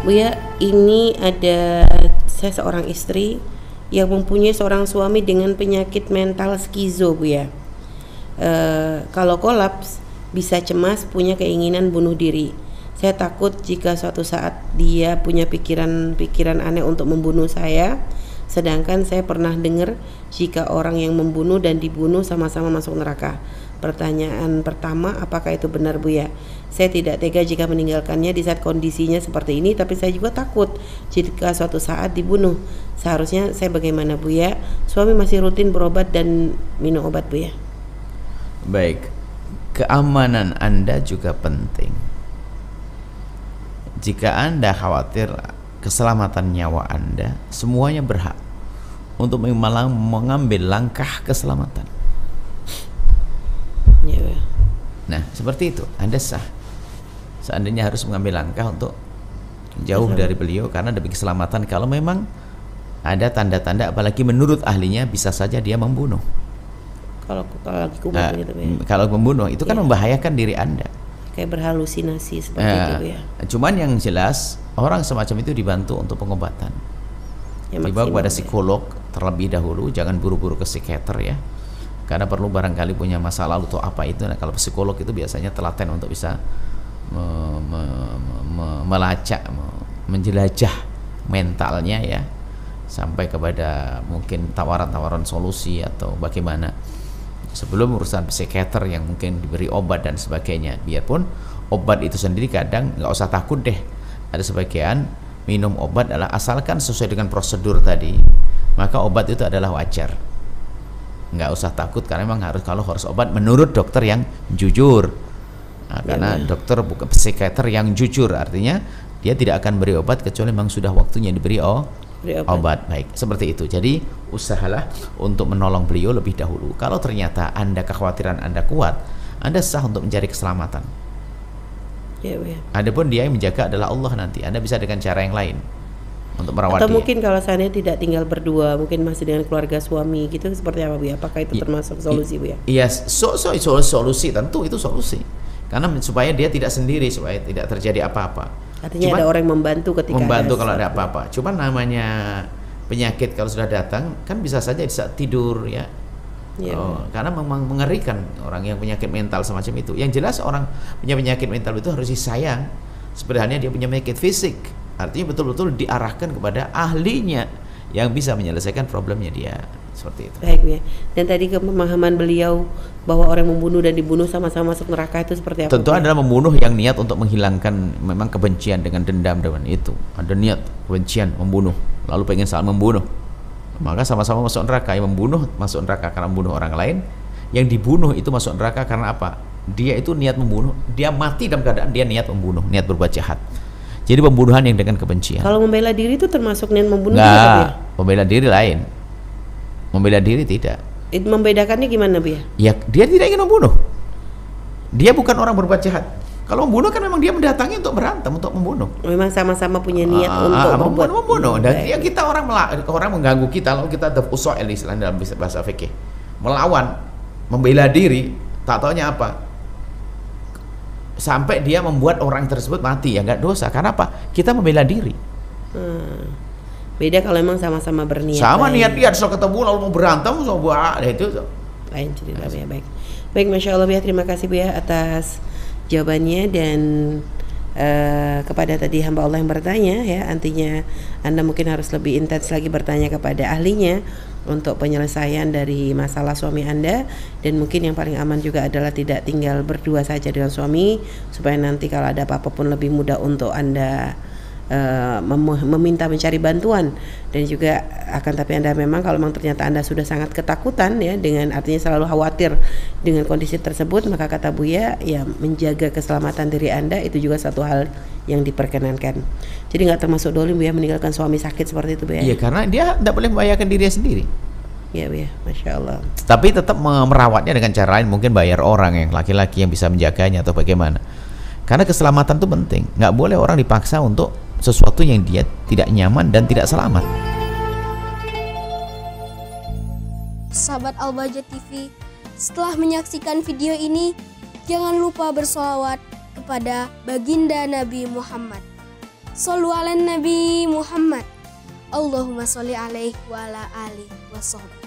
Bu ya, ini ada saya seorang istri yang mempunyai seorang suami dengan penyakit mental skizo, Bu ya. Kalau kolaps bisa cemas, punya keinginan bunuh diri. Saya takut jika suatu saat dia punya pikiran aneh untuk membunuh saya. Sedangkan saya pernah dengar jika orang yang membunuh dan dibunuh sama-sama masuk neraka. Pertanyaan pertama, apakah itu benar, Bu ya? Saya tidak tega jika meninggalkannya di saat kondisinya seperti ini, tapi saya juga takut jika suatu saat dibunuh. Seharusnya saya bagaimana, Bu ya? Suami masih rutin berobat dan minum obat, Bu ya. Baik, keamanan Anda juga penting. Jika Anda khawatir keselamatan nyawa Anda, semuanya berhak untuk mengambil langkah keselamatan. Ya. Nah, seperti itu, Anda sah. Seandainya harus mengambil langkah untuk jauh dari beliau karena demi keselamatan. Kalau memang ada tanda-tanda, apalagi menurut ahlinya bisa saja dia membunuh. Kalau lagi kumat gitu ya. Kalau membunuh itu kan membahayakan diri Anda. Kayak berhalusinasi seperti itu ya. Cuman yang jelas orang semacam itu dibantu untuk pengobatan. Dibawa kepada psikolog terlebih dahulu, jangan buru-buru ke psikiater ya. Karena perlu barangkali punya masa lalu atau apa itu. Nah, kalau psikolog itu biasanya telaten untuk bisa melacak, menjelajah mentalnya ya, sampai kepada mungkin tawaran-tawaran solusi atau bagaimana sebelum urusan psikiater yang mungkin diberi obat dan sebagainya. Biarpun obat itu sendiri kadang nggak usah takut deh, ada sebagian minum obat adalah asalkan sesuai dengan prosedur tadi, maka obat itu adalah wajar. Nggak usah takut karena memang kalau harus obat menurut dokter yang jujur. Nah, karena dokter bukan psikiater yang jujur, artinya dia tidak akan beri obat kecuali memang sudah waktunya diberi obat. Baik, seperti itu. Jadi usahalah untuk menolong beliau lebih dahulu. Kalau ternyata Anda kekhawatiran Anda kuat, Anda sah untuk mencari keselamatan. Adapun dia yang menjaga adalah Allah nanti. Anda bisa dengan cara yang lain untuk merawat atau dia. Mungkin kalau saya tidak tinggal berdua, mungkin masih dengan keluarga suami gitu, seperti apa, Bu ya? Apakah itu termasuk solusi, Bu ya? Iya, solusi, tentu itu solusi. Karena supaya dia tidak sendiri, supaya tidak terjadi apa-apa. Artinya ada orang yang membantu ketika kalau ada apa-apa. Cuman namanya penyakit kalau sudah datang kan bisa saja di saat tidur ya. Karena memang mengerikan orang yang penyakit mental semacam itu. Yang jelas orang punya penyakit mental itu harus disayang. Seperti halnya dia punya penyakit fisik. Artinya betul-betul diarahkan kepada ahlinya yang bisa menyelesaikan problemnya dia. Seperti itu. Baik ya. Dan tadi pemahaman beliau bahwa orang membunuh dan dibunuh sama-sama masuk neraka itu seperti apa? Tentu adalah membunuh yang niat untuk menghilangkan memang kebencian dengan dendam dengan itu. Ada niat kebencian membunuh, lalu pengen saling membunuh. Maka sama-sama masuk neraka. Yang membunuh masuk neraka karena membunuh orang lain. Yang dibunuh itu masuk neraka karena apa? Dia itu niat membunuh, dia mati dalam keadaan dia niat membunuh, niat berbuat jahat. Jadi pembunuhan yang dengan kebencian. Kalau membela diri itu termasuk niat membunuh? Nggak, membela diri lain. Membela diri tidak. Membedakannya gimana, Bu ya? Ya, dia tidak ingin membunuh. Dia bukan orang berbuat jahat. Kalau membunuh kan memang dia mendatangi untuk berantem, untuk membunuh. Memang sama-sama punya niat untuk membunuh. Dan dia kita orang mengganggu kita, lalu kita ada usail istilah dalam bahasa fikih. Melawan, membela diri, tak taunya apa? Sampai dia membuat orang tersebut mati, ya nggak dosa. Karena apa? Kita membela diri. Beda kalau memang sama-sama berniat. Sama niat dia sudah ketemu lalu mau berantem, itu lain cerita. Ya, baik, Masya Allah, ya, terima kasih, Bu ya, atas jawabannya. Dan kepada tadi hamba Allah yang bertanya ya, artinya Anda mungkin harus lebih intens lagi bertanya kepada ahlinya untuk penyelesaian dari masalah suami Anda. Dan mungkin yang paling aman juga adalah tidak tinggal berdua saja dengan suami, supaya nanti kalau ada apa-apa pun lebih mudah untuk Anda meminta mencari bantuan. Dan juga akan tapi Anda memang kalau memang ternyata Anda sudah sangat ketakutan ya, dengan artinya selalu khawatir dengan kondisi tersebut, maka kata Buya ya, menjaga keselamatan diri Anda itu juga satu hal yang diperkenankan. Jadi nggak termasuk dolim ya meninggalkan suami sakit seperti itu, Bu ya? Iya, karena dia tidak boleh membahayakan dirinya sendiri. Iya, Bu ya, Masya Allah. Tapi tetap merawatnya dengan cara lain, mungkin bayar orang yang laki-laki yang bisa menjaganya atau bagaimana. Karena keselamatan itu penting. Nggak boleh orang dipaksa untuk sesuatu yang dia tidak nyaman dan tidak selamat. Sahabat Al-Bahjah TV, setelah menyaksikan video ini, jangan lupa bersolawat kepada baginda Nabi Muhammad. Shollu ala Nabi Muhammad. Allahumma sholli alaihi wa ala alihi wa sahbihi.